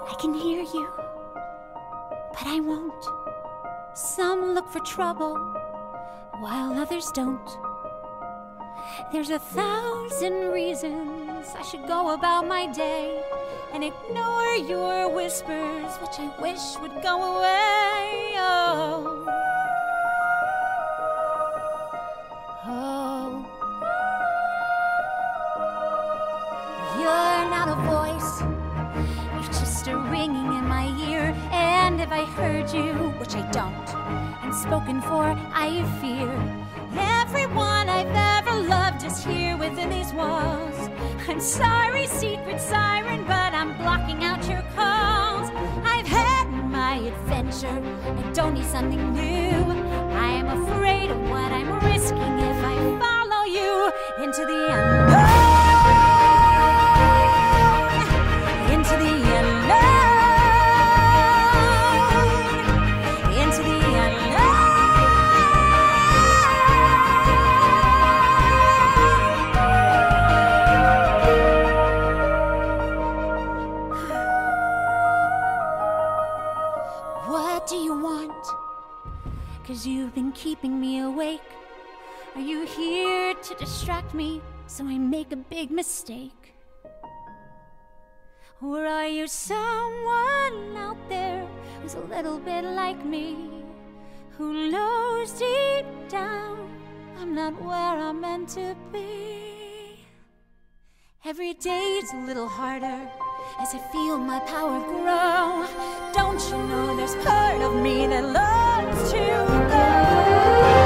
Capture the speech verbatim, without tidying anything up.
I can hear you, but I won't. Some look for trouble, while others don't. There's a thousand reasons I should go about my day and ignore your whispers, which I wish would go away. Oh, oh. You're not a voice, you're just a ringing in my ear. And if I heard you, which I don't, and spoken for, I fear. Everyone I've ever loved is here within these walls. I'm sorry, secret siren, but I'm blocking out your calls. I've had my adventure, I don't need something new. I am afraid of what I'm risking if I follow you into the unknown. Into the unknown. Into the unknown. What do you want? 'Cause you've been keeping me awake. Are you here to distract me so I make a big mistake? Or are you someone out there who's a little bit like me, who knows deep down I'm not where I'm meant to be? Every day's a little harder as I feel my power grow. Don't you know there's part of me that loves to go?